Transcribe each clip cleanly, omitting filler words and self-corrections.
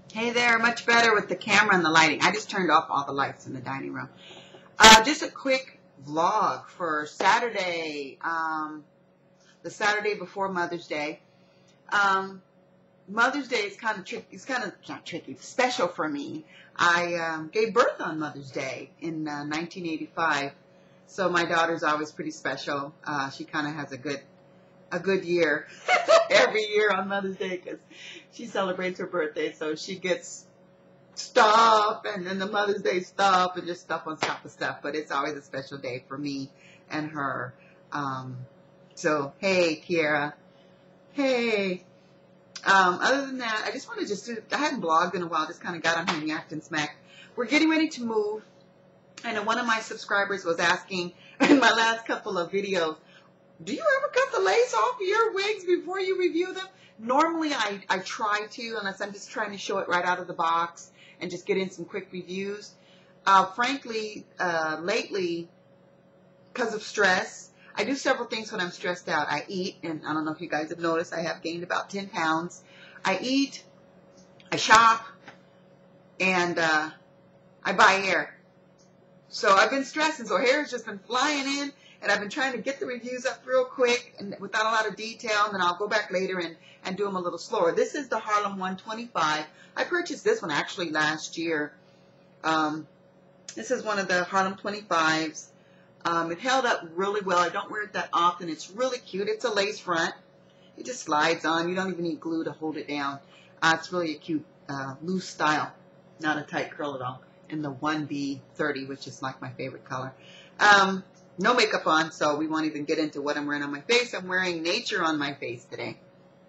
Hey there, much better with the camera and the lighting. I just turned off all the lights in the dining room. Just a quick vlog for Saturday, the Saturday before Mother's Day. Mother's Day is kind of tricky. It's kind of not tricky, it's special for me. I gave birth on Mother's Day in 1985, so my daughter's always pretty special. She kind of has a good year every year on Mother's Day because she celebrates her birthday, so she gets stuff and then the Mother's Day stuff and just stuff on top of stuff. But it's always a special day for me and her. So hey, Kiera. Hey. Other than that, I just want to I hadn't blogged in a while, just kind of got on here and yacked and smacked. We're getting ready to move. I know one of my subscribers was asking in my last couple of videos, do you ever cut the lace off your wigs before you review them? Normally I try to, unless I'm just trying to show it right out of the box and just get in some quick reviews. Frankly, lately, because of stress, I do several things when I'm stressed out. I eat, and I don't know if you guys have noticed, I have gained about 10 pounds. I eat, I shop, and I buy hair. So I've been stressing, so hair has just been flying in, and I've been trying to get the reviews up real quick and without a lot of detail, and then I'll go back later and do them a little slower. This is the Harlem 125. I purchased this one actually last year. This is one of the Harlem 25s. It held up really well. I don't wear it that often. It's really cute. It's a lace front. It just slides on. You don't even need glue to hold it down. It's really a cute loose style, not a tight curl at all. In the 1B30, which is like my favorite color. No makeup on, so we won't even get into what I'm wearing on my face. I'm wearing nature on my face today.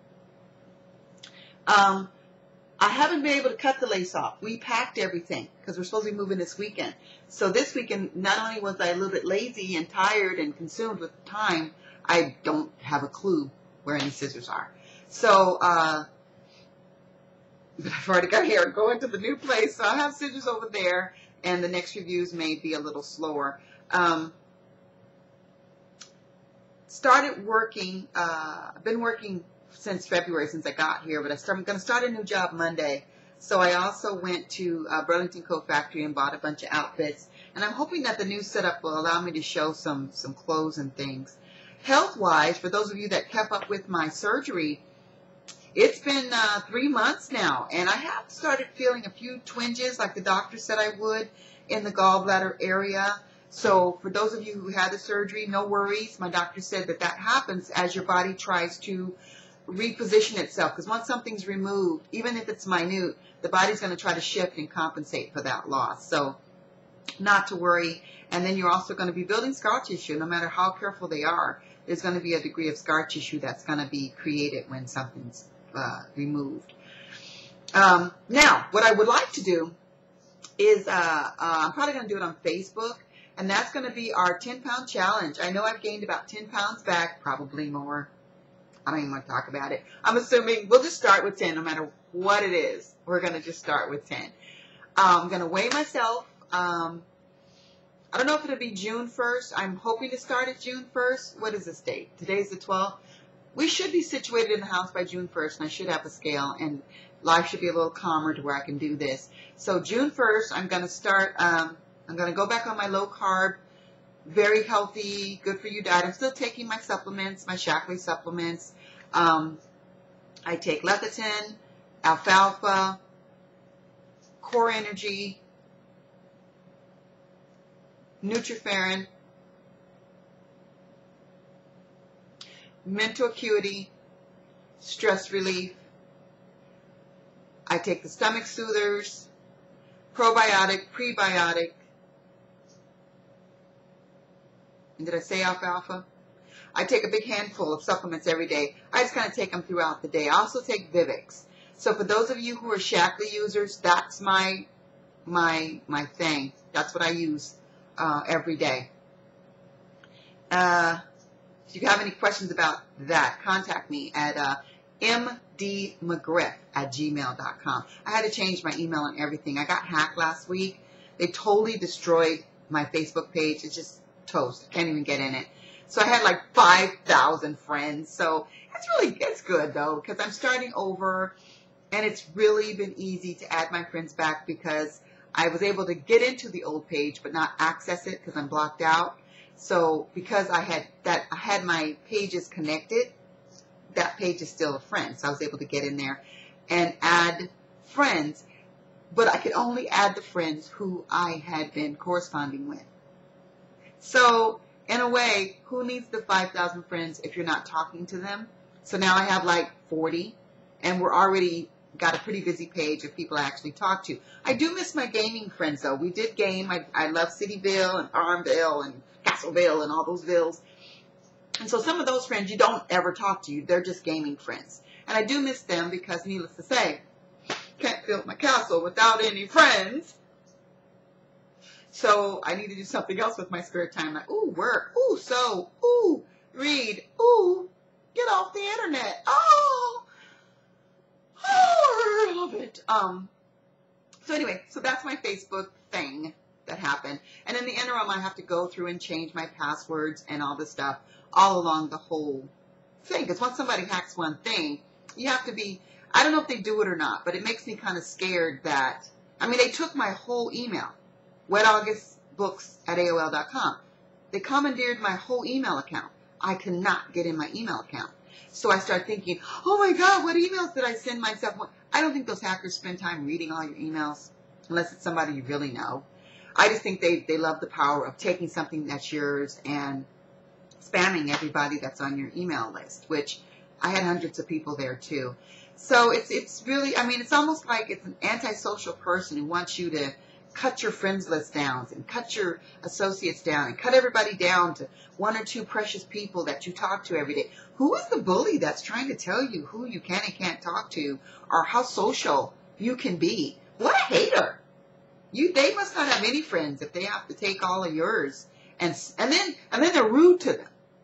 I haven't been able to cut the lace off. We packed everything because we're supposed to be moving this weekend. So this weekend, not only was I a little bit lazy and tired and consumed with time, I don't have a clue where any scissors are. So, but I've already got hair going to the new place, so I have scissors over there, and the next reviews may be a little slower. Started working, I've been working since February, since I got here, but I'm going to start a new job Monday. So I also went to Burlington Coat Factory and bought a bunch of outfits, and I'm hoping that the new setup will allow me to show some clothes and things. Health-wise, for those of you that kept up with my surgery, it's been 3 months now, and I have started feeling a few twinges like the doctor said I would in the gallbladder area. So for those of you who had the surgery, no worries. My doctor said that happens as your body tries to reposition itself, because once something's removed, even if it's minute, the body's going to try to shift and compensate for that loss. So not to worry. And then you're also going to be building scar tissue. No matter how careful they are, there's going to be a degree of scar tissue that's going to be created when something's removed. Now, what I would like to do is I'm probably going to do it on Facebook, and that's going to be our 10-pound challenge. I know I've gained about 10 pounds back, probably more. I don't even want to talk about it. I'm assuming we'll just start with 10 no matter what it is. We're going to just start with 10. I'm going to weigh myself. I don't know if it'll be June 1st. I'm hoping to start at June 1st. What is this date? Today's the 12th. We should be situated in the house by June 1st, and I should have a scale, and life should be a little calmer to where I can do this. So June 1st, I'm going to start, I'm going to go back on my low-carb, very healthy, good for you diet. I'm still taking my supplements, my Shaklee supplements. I take lecithin, alfalfa, Core Energy, Nutriferin, mental acuity, stress relief. I take the stomach soothers, probiotic, prebiotic. And did I say alfalfa? I take a big handful of supplements every day. I just kind of take them throughout the day. I also take Vivix. So for those of you who are Shaklee users, that's my thing. That's what I use every day. If you have any questions about that, contact me at mdmcgriff@gmail.com. I had to change my email and everything. I got hacked last week. They totally destroyed my Facebook page. It's just toast. I can't even get in it. So I had like 5,000 friends. So it's good though, because I'm starting over. And it's really been easy to add my friends back because I was able to get into the old page but not access it because I'm blocked out. So because I had my pages connected, that page is still a friend. So I was able to get in there and add friends, but I could only add the friends who I had been corresponding with. So in a way, who needs the 5,000 friends if you're not talking to them? So now I have like 40, and we're already got a pretty busy page of people I actually talk to. I do miss my gaming friends, though. We did game. I love Cityville and Farmville and Castleville and all those villes. And so some of those friends you don't ever talk to. They're just gaming friends. And I do miss them because, needless to say, can't build my castle without any friends. So I need to do something else with my spare time. Like, ooh, work. Ooh, sew. Ooh, read. Ooh, get off the internet. Oh, I love it. So anyway, so that's my Facebook thing that happened. And in the interim, I have to go through and change my passwords and all this stuff all along the whole thing. Because once somebody hacks one thing, you have to be, I don't know if they do it or not, but it makes me kind of scared that, I mean, they took my whole email, wetaugustbooks@aol.com. They commandeered my whole email account. I cannot get in my email account. So I start thinking, oh my God, what emails did I send myself? I don't think those hackers spend time reading all your emails, unless it's somebody you really know. I just think they love the power of taking something that's yours and spamming everybody that's on your email list, which I had hundreds of people there too. So it's really, I mean, it's almost like it's an antisocial person who wants you to cut your friends list down and cut your associates down and cut everybody down to one or two precious people that you talk to every day. Who is the bully that's trying to tell you who you can and can't talk to or how social you can be? What a hater. They must not have any friends if they have to take all of yours and then they're rude to them.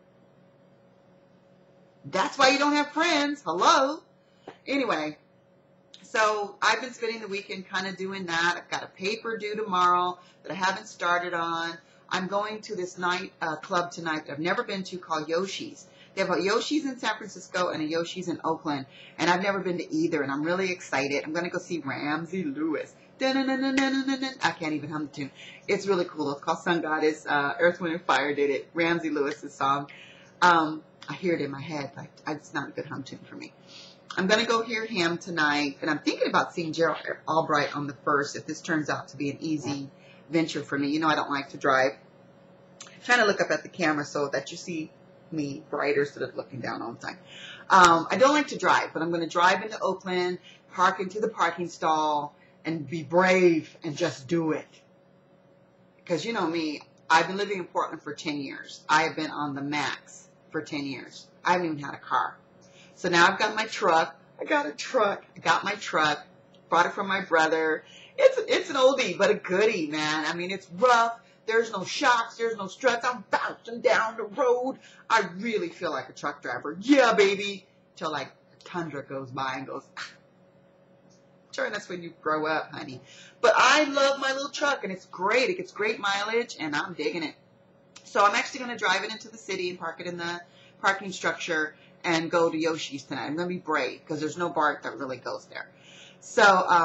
That's why you don't have friends. Hello. Anyway, so I've been spending the weekend kind of doing that. I've got a paper due tomorrow that I haven't started on. I'm going to this night club tonight that I've never been to called Yoshi's. They have a Yoshi's in San Francisco and a Yoshi's in Oakland, and I've never been to either, and I'm really excited. I'm going to go see Ramsey Lewis. I can't even hum the tune. It's really cool. It's called Sun Goddess. Earth, Wind, and Fire did it. Ramsey Lewis's song. I hear it in my head, but it's not a good hum tune for me. I'm going to go hear him tonight, and I'm thinking about seeing Gerald Albright on the 1st if this turns out to be an easy venture for me. You know I don't like to drive. I'm trying to look up at the camera so that you see me brighter instead of looking down all the time. I don't like to drive, but I'm going to drive into Oakland, park into the parking stall, and be brave and just do it. Because you know me, I've been living in Portland for 10 years. I have been on the max for 10 years. I haven't even had a car. So now I've got my truck. I got my truck. Bought it from my brother. It's an oldie, but a goodie, man. I mean, it's rough. There's no shocks. There's no struts. I'm bouncing down the road. I really feel like a truck driver. Yeah, baby. Till like a Tundra goes by and goes, sure, that's when you grow up, honey. But I love my little truck, and it's great. It gets great mileage, and I'm digging it. So I'm actually going to drive it into the city and park it in the parking structure and go to Yoshi's tonight. I'm going to be brave because there's no BART that really goes there. So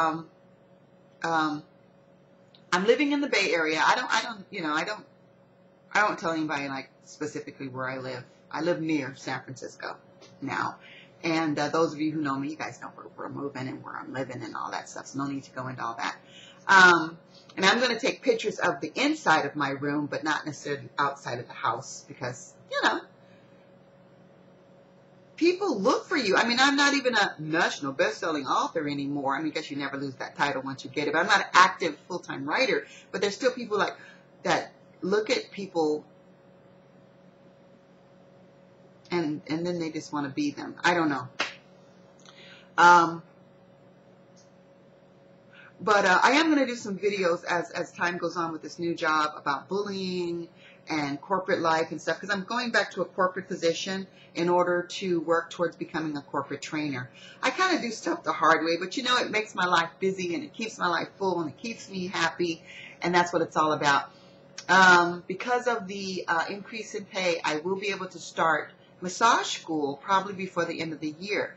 I'm living in the Bay Area. I don't tell anybody like specifically where I live. I live near San Francisco now. And those of you who know me, you guys know where we're moving and where I'm living and all that stuff. So no need to go into all that. And I'm going to take pictures of the inside of my room, but not necessarily outside of the house because, you know, people look for you. I mean, I'm not even a national best-selling author anymore. I mean, I guess you never lose that title once you get it. But I'm not an active full-time writer. But there's still people like that look at people and then they just want to be them. I don't know. But I am going to do some videos as time goes on with this new job about bullying and corporate life and stuff, because I'm going back to a corporate position in order to work towards becoming a corporate trainer. I kind of do stuff the hard way, but you know, it makes my life busy and it keeps my life full and it keeps me happy, and that's what it's all about. Because of the increase in pay, I will be able to start massage school probably before the end of the year.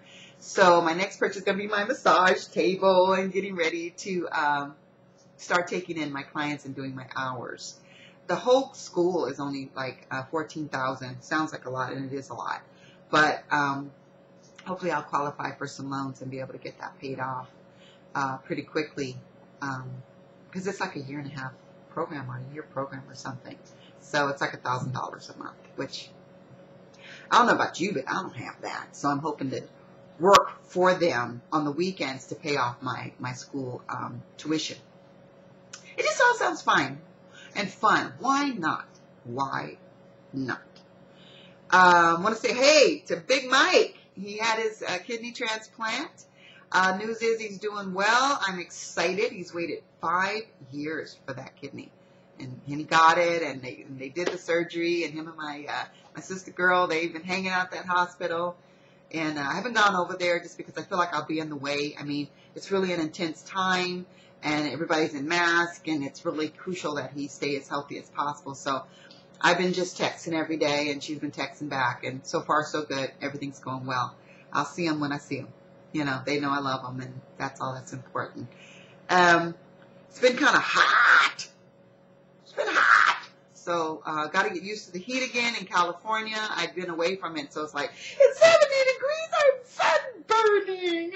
So my next purchase is going to be my massage table and getting ready to start taking in my clients and doing my hours. The whole school is only like $14,000. Sounds like a lot, and it is a lot. But hopefully I'll qualify for some loans and be able to get that paid off pretty quickly, because it's like a 1.5-year program or a year program or something. So it's like $1,000 a month, which I don't know about you, but I don't have that. So I'm hoping to work for them on the weekends to pay off my school tuition. It just all sounds fine and fun. Why not? Why not? I want to say hey to Big Mike. He had his kidney transplant. News is he's doing well. I'm excited. He's waited 5 years for that kidney. And he got it, and they did the surgery, and him and my sister girl, they've been hanging out at that hospital. And I haven't gone over there just because I feel like I'll be in the way. I mean, it's really an intense time, and everybody's in mask, and it's really crucial that he stay as healthy as possible. So I've been just texting every day, and she's been texting back, and so far so good. Everything's going well. I'll see him when I see him. You know, they know I love them, and that's all that's important. It's been kind of hot. It's been hot. So got to get used to the heat again in California. I've been away from it, so it's like, it's 70 degrees. I'm sunburning.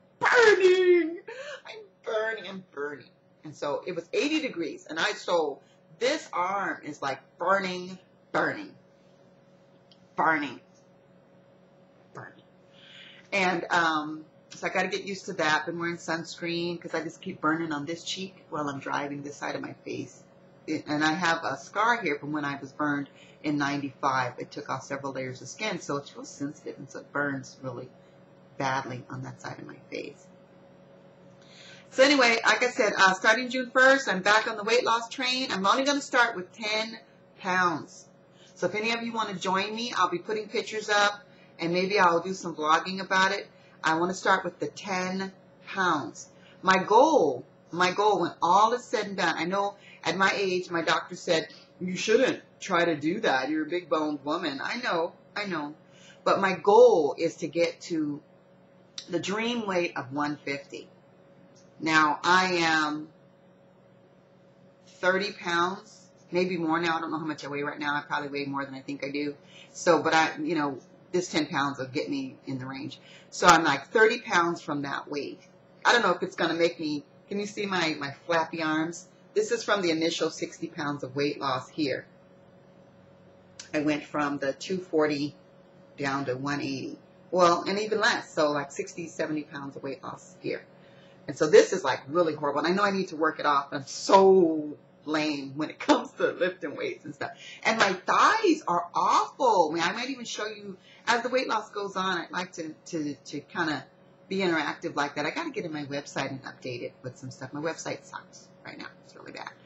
I'm burning. And so it was 80 degrees, and so this arm is like burning. And so I got to get used to that. Been wearing sunscreen because I just keep burning on this cheek while I'm driving, this side of my face. And I have a scar here from when I was burned in '95. It took off several layers of skin, so it's real sensitive, and so it burns really badly on that side of my face. So anyway, like I said, starting June 1st, I'm back on the weight loss train. I'm only going to start with 10 pounds. So if any of you want to join me, I'll be putting pictures up, and maybe I'll do some vlogging about it. I want to start with the 10 pounds. My goal, when all is said and done, I know at my age, my doctor said, you shouldn't try to do that. You're a big boned woman. I know. But my goal is to get to the dream weight of 150. Now, I am 30 pounds, maybe more now. I don't know how much I weigh right now. I probably weigh more than I think I do. So, but this 10 pounds will get me in the range. So I'm like 30 pounds from that weight. I don't know if it's going to make me, can you see my flappy arms? This is from the initial 60 pounds of weight loss here. I went from the 240 down to 180. Well, and even less. So like 60, 70 pounds of weight loss here. And so this is like really horrible. And I know I need to work it off. But I'm so lame when it comes to lifting weights and stuff. And my thighs are awful. I mean, I might even show you as the weight loss goes on. I'd like to kind of be interactive like that. I got to get in my website and update it with some stuff. My website sucks right now. It's really bad.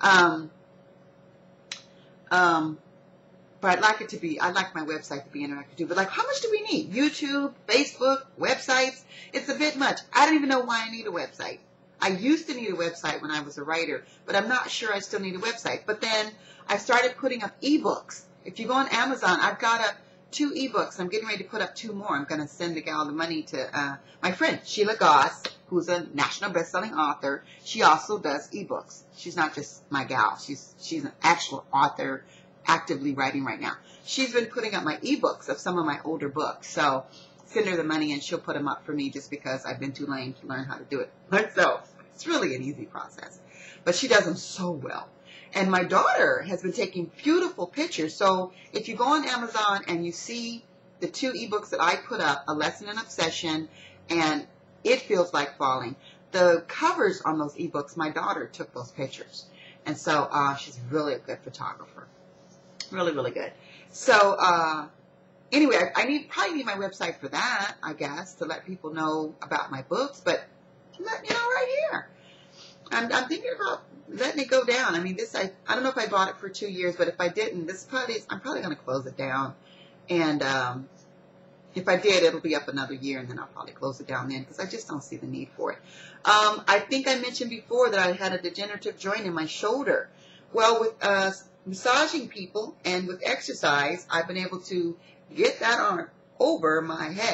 But I'd like my website to be interactive too. But like, how much do we need? YouTube, Facebook, websites? It's a bit much. I don't even know why I need a website. I used to need a website when I was a writer, but I'm not sure I still need a website. But then I started putting up ebooks. If you go on Amazon, I've got up 2 ebooks. I'm getting ready to put up 2 more. I'm going to send the gal the money to my friend, Sheila Goss, who's a national best-selling author. She also does ebooks. She's not just my gal. She's an actual author, actively writing right now. She's been putting up my ebooks of some of my older books. So send her the money and she'll put them up for me just because I've been too lame to learn how to do it myself. It's really an easy process. But she does them so well. And my daughter has been taking beautiful pictures. So if you go on Amazon and you see the 2 ebooks that I put up, A Lesson in Obsession and It Feels Like Falling, the covers on those ebooks, my daughter took those pictures. And so she's really a good photographer. Really, really good. So anyway, I probably need my website for that, I guess, to let people know about my books. But let you know right here. I'm thinking about letting it go down. I mean, I don't know if I bought it for 2 years, but if I didn't, I'm probably going to close it down. And if I did, it'll be up another year, and then I'll probably close it down then because I just don't see the need for it. I think I mentioned before that I had a degenerative joint in my shoulder. Well, with massaging people and with exercise, I've been able to get that arm over my head.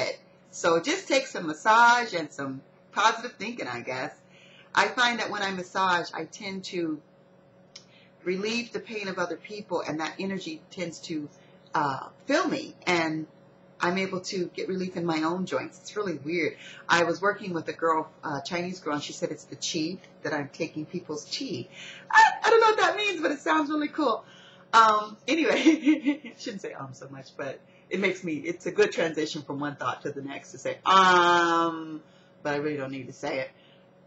So it just takes some massage and some positive thinking, I guess. I find that when I massage, I tend to relieve the pain of other people, and that energy tends to fill me, and I'm able to get relief in my own joints. It's really weird. I was working with a girl, Chinese girl, and she said it's the qi, that I'm taking people's qi. I don't know what that means, but it sounds really cool. Anyway, I shouldn't say so much, but it's a good transition from one thought to the next to say but I really don't need to say it.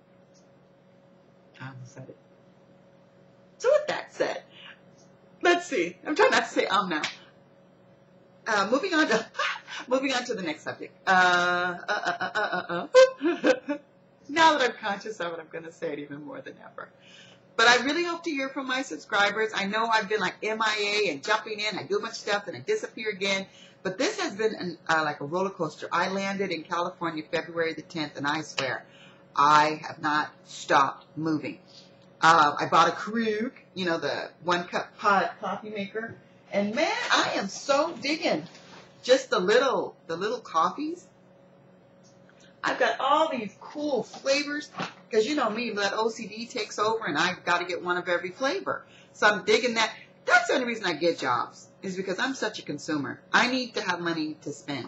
I almost said it. So with that said, let's see. I'm trying not to say now. Moving on to the next subject. Now that I'm conscious of it, I'm going to say it even more than ever. But I really hope to hear from my subscribers. I know I've been like MIA and jumping in. I do a bunch of stuff and I disappear again. But this has been like a roller coaster. I landed in California February the 10th, and I swear I have not stopped moving. I bought a Keurig, the 1-cup pot coffee maker. And man, I am so digging just the little coffees. I've got all these cool flavors because you know me, that OCD takes over and I've got to get one of every flavor. So I'm digging that. That's the only reason I get jobs, is because I'm such a consumer. I need to have money to spend.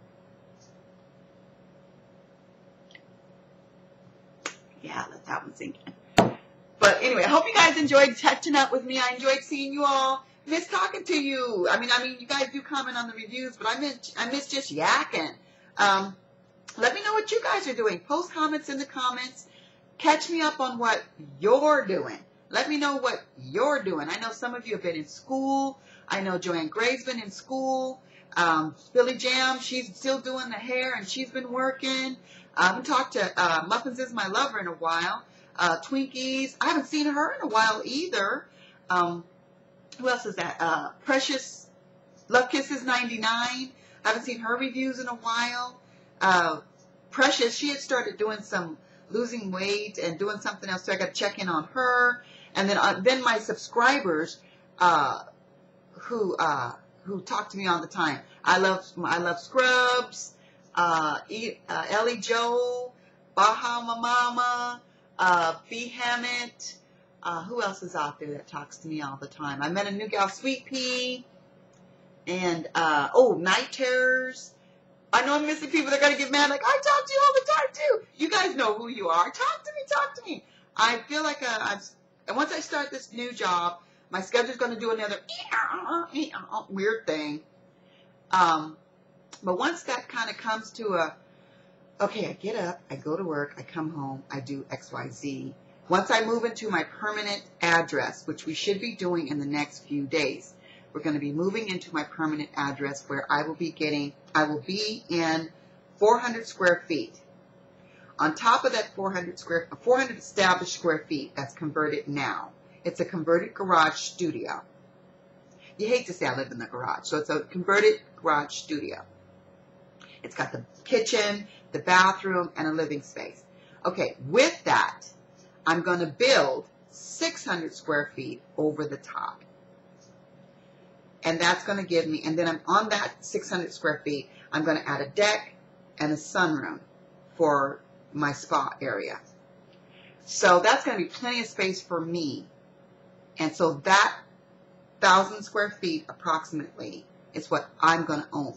Yeah, let that one sink in. But anyway, I hope you guys enjoyed catching up with me. I enjoyed seeing you all. Miss talking to you. I mean, you guys do comment on the reviews, but I miss just yakking. Let me know what you guys are doing. Post comments in the comments. Catch me up on what you're doing. Let me know what you're doing. I know some of you have been in school. I know Joanne Gray's been in school. Billy Jam, she's still doing the hair, and she's been working. I haven't talked to Muffins is My Lover in a while. Twinkies, I haven't seen her in a while either. Who else is that? Precious Love Kisses 99. I haven't seen her reviews in a while. Precious, she had started doing some losing weight and doing something else, so I got to check in on her. And then my subscribers who talk to me all the time. I love Scrubs, Ellie Joe, Baha Mama, B Hammett. Who else is out there that talks to me all the time? I met a new gal, Sweet Pea, and Night Terrors. I know I'm missing people that are going to get mad, like, I talk to you all the time, too. You guys know who you are. Talk to me. I feel like and once I start this new job, my schedule's going to do another weird thing. But once that kind of comes to okay, I get up, I go to work, I come home, I do X, Y, Z. Once I move into my permanent address, which we should be doing in the next few days, we're going to be moving into my permanent address where I will be in 400 square feet. On top of that 400 established square feet that's converted now, it's a converted garage studio. You hate to say I live in the garage, so it's a converted garage studio. It's got the kitchen, the bathroom, and a living space. Okay, with that, I'm going to build 600 square feet over the top. And that's going to give me, and then I'm on that 600 square feet, I'm going to add a deck and a sunroom for my spa area. So that's going to be plenty of space for me. And so that 1,000 square feet approximately is what I'm going to own.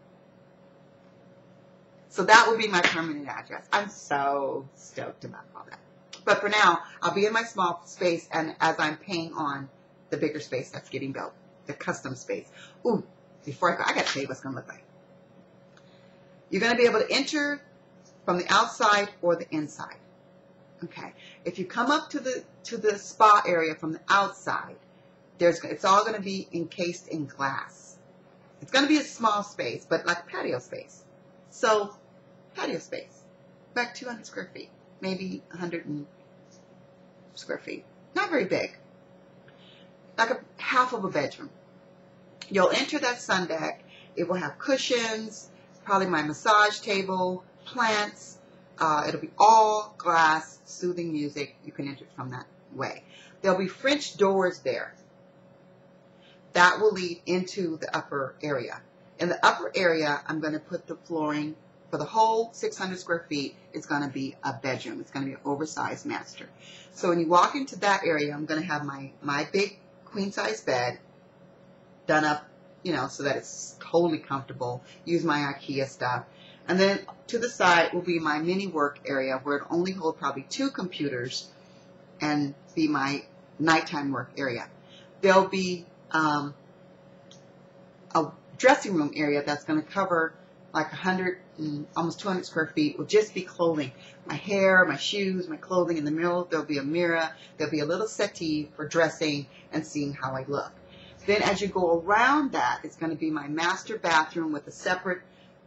So that will be my permanent address. I'm so stoked about all that. But for now, I'll be in my small space, and as I'm paying on the bigger space that's getting built, the custom space. Ooh, before I got to tell you what's going to look like. You're going to be able to enter from the outside or the inside. Okay. If you come up to the spa area from the outside, it's all going to be encased in glass. It's going to be a small space, but like patio space. So, patio space, about 200 square feet, maybe 100 square feet. Not very big. Like a half of a bedroom. You'll enter that sun deck. It will have cushions, probably my massage table, plants. It'll be all glass, soothing music. You can enter it from that way. There'll be French doors there. That will lead into the upper area. In the upper area, I'm going to put the flooring for the whole 600 square feet, it's going to be a bedroom. It's going to be an oversized master. So when you walk into that area, I'm going to have my big queen size bed done up, you know, so that it's totally comfortable. Use my IKEA stuff. And then to the side will be my mini work area where it only hold probably 2 computers and be my nighttime work area. There'll be a dressing room area that's going to cover like 100 and almost 200 square feet. Will just be clothing, my hair, my shoes, my clothing. In the middle there'll be a mirror. There'll be a little settee for dressing and seeing how I look. Then as you go around that, it's going to be my master bathroom with a separate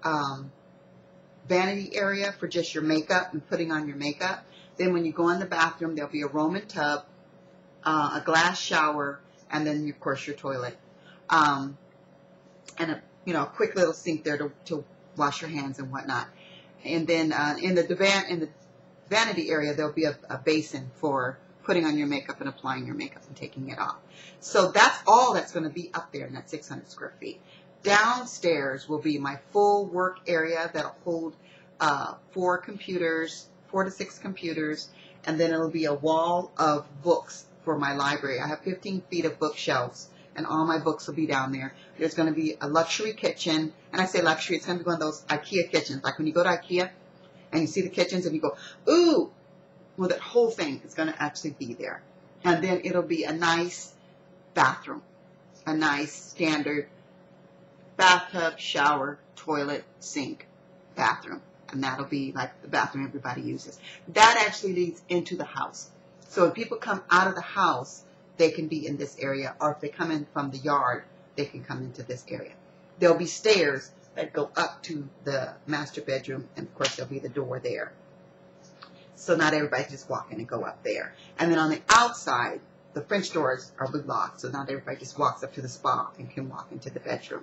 vanity area for just your makeup and putting on your makeup. Then when you go in the bathroom, there'll be a Roman tub, a glass shower, and then of course your toilet, and a quick little sink there to wash your hands and whatnot. And then in the vanity area, there'll be a basin for putting on your makeup and applying your makeup and taking it off. So that's all that's going to be up there in that 600 square feet. Downstairs will be my full work area that'll hold 4 to 6 computers, and then it'll be a wall of books for my library. I have 15 feet of bookshelves, and all my books will be down there. There's going to be a luxury kitchen, and I say luxury, it's going to be one of those IKEA kitchens. Like when you go to IKEA and you see the kitchens and you go, ooh, well, that whole thing is going to actually be there. And then it'll be a nice bathroom, a nice standard bathtub, shower, toilet, sink, bathroom. And that'll be like the bathroom everybody uses. That actually leads into the house. So if people come out of the house, they can be in this area. Or if they come in from the yard, they can come into this area. There'll be stairs that go up to the master bedroom. And of course, there'll be the door there. So not everybody just walk in and go up there. And then on the outside, the French doors are locked. So not everybody just walks up to the spa and can walk into the bedroom.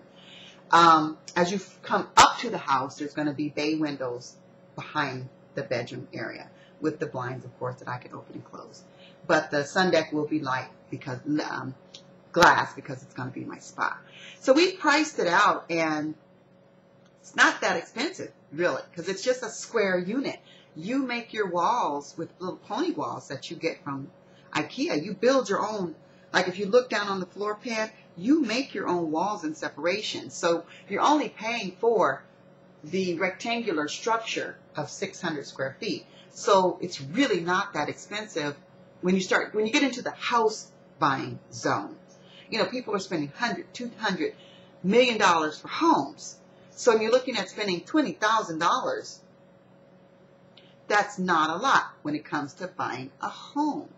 As you come up to the house, there's going to be bay windows behind the bedroom area with the blinds, of course, that I can open and close. But the sun deck will be light because glass because it's going to be my spa. So we priced it out, and it's not that expensive, really, because it's just a square unit. You make your walls with little pony walls that you get from IKEA. You build your own. Like if you look down on the floor pan, you make your own walls and separation. So you're only paying for the rectangular structure of 600 square feet. So it's really not that expensive when you get into the house buying zone. You know, people are spending $100, $200 million for homes. So when you're looking at spending $20,000, that's not a lot when it comes to buying a home.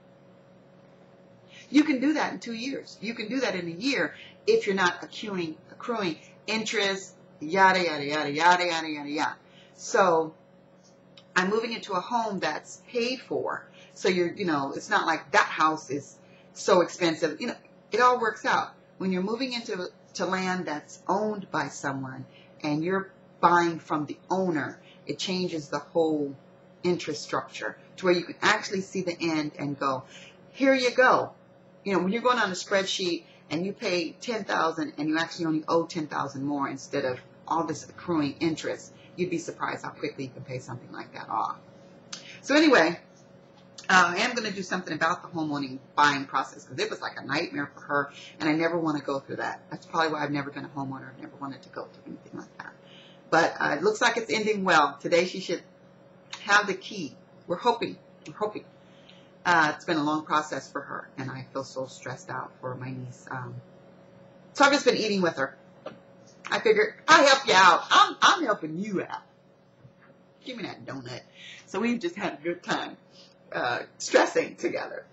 You can do that in 2 years. You can do that in a year if you're not accruing interest, yada, yada, yada, yada, yada, yada, yada. So I'm moving into a home that's paid for. So it's not like that house is so expensive. You know, it all works out. When you're moving into land that's owned by someone and you're buying from the owner, it changes the whole interest structure to where you can actually see the end and go, here you go. You know, when you're going on a spreadsheet and you pay $10,000 and you actually only owe $10,000 more instead of all this accruing interest, you'd be surprised how quickly you can pay something like that off. So anyway, I am going to do something about the homeowning buying process because it was like a nightmare for her, and I never want to go through that. That's probably why I've never been a homeowner. I've never wanted to go through anything like that. But it looks like it's ending well. Today she should have the key. We're hoping. We're hoping. It's been a long process for her, and I feel so stressed out for my niece. So I've just been eating with her. I figured I'll help you out. I'm helping you out. Give me that donut. So we've just had a good time stressing together.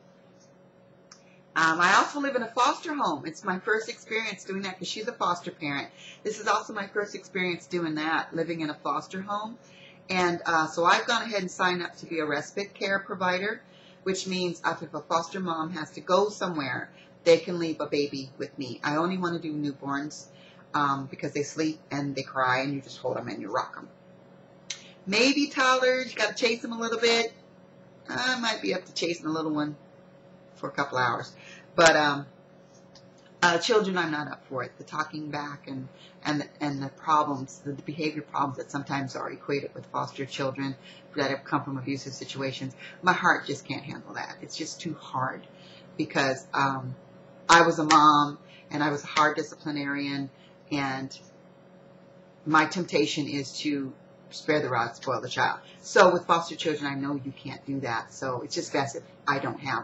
I also live in a foster home. It's my first experience doing that because she's a foster parent. This is also my first experience doing that, living in a foster home. And so I've gone ahead and signed up to be a respite care provider, which means if a foster mom has to go somewhere, they can leave a baby with me. I only want to do newborns because they sleep and they cry and you just hold them and you rock them. Maybe toddlers, you got to chase them a little bit. I might be up to chasing a little one for a couple hours. But Children, I'm not up for it. The talking back and the problems, the behavior problems that sometimes are equated with foster children that have come from abusive situations. My heart just can't handle that. It's just too hard because I was a mom and I was a hard disciplinarian, and my temptation is to spare the rod, spoil the child. So with foster children, I know you can't do that. So it's just best if I don't have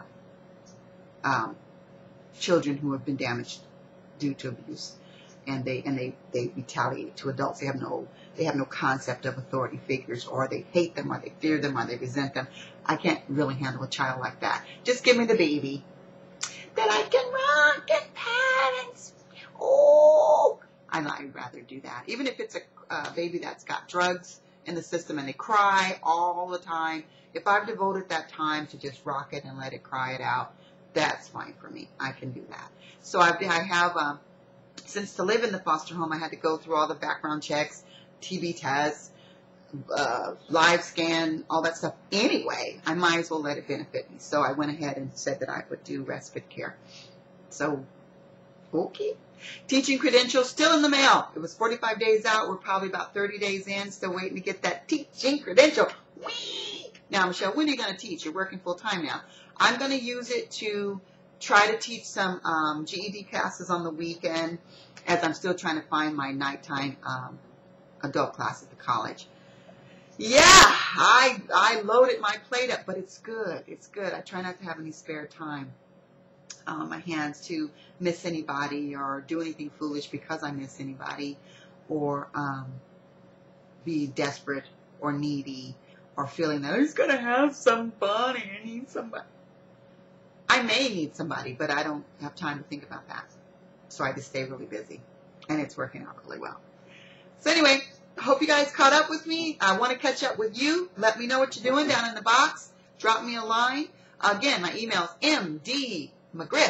children who have been damaged due to abuse, and they retaliate to adults. They have no concept of authority figures, or they hate them, or they fear them, or they resent them. I can't really handle a child like that. Just give me the baby that I can rock and pat. Oh, I'd rather do that. Even if it's a baby that's got drugs in the system and they cry all the time. If I've devoted that time to just rock it and let it cry it out, that's fine for me. I can do that. So I have, since to live in the foster home, I had to go through all the background checks, TB tests, live scan, all that stuff. Anyway, I might as well let it benefit me. So I went ahead and said that I would do respite care. So, okay. Teaching credentials still in the mail. It was 45 days out. We're probably about 30 days in, still waiting to get that teaching credential. Whee! Now, Michelle, when are you going to teach? You're working full time now. I'm going to use it to try to teach some GED classes on the weekend, as I'm still trying to find my nighttime adult class at the college. Yeah, I loaded my plate up, but it's good. It's good. I try not to have any spare time on my hands to miss anybody or do anything foolish because I miss anybody, or be desperate or needy or feeling that he's going to have somebody, I need somebody. I may need somebody, but I don't have time to think about that. So I just stay really busy, and it's working out really well. So anyway, I hope you guys caught up with me. I want to catch up with you. Let me know what you're doing down in the box. Drop me a line. Again, my email is mdmcgriff,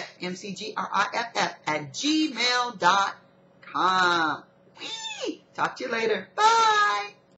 MCGRIFF, @gmail.com. Talk to you later. Bye.